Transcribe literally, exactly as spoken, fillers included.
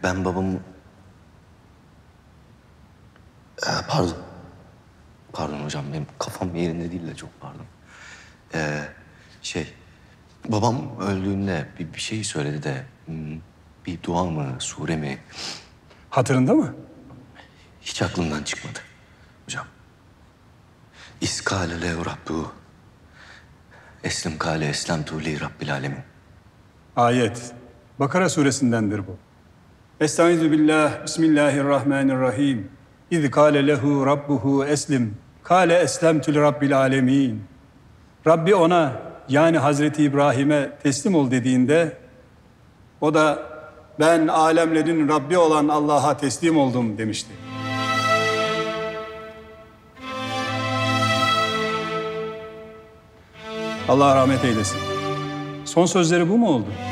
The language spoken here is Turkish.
Ben babamı... Ee, pardon. Pardon hocam, benim kafam yerinde değil de çok pardon. Ee, şey, babam öldüğünde bir, bir şey söyledi de... hmm, bir dua mı, sure mi? Hatırında mı? Hiç aklımdan çıkmadı hocam. İskâle lehu rabbu. Eslim kâle eslemtu li rabbil alemin. Ayet. Bakara suresindendir bu. Estaizu billah, bismillahirrahmanirrahim. İz kâle lehu rabbuhu eslim. Kâle eslemtü li rabbil alemin. Rabbi ona, yani Hazreti İbrahim'e teslim ol dediğinde, o da ben alemlerin Rabbi olan Allah'a teslim oldum demişti. Allah rahmet eylesin. Son sözleri bu mu oldu?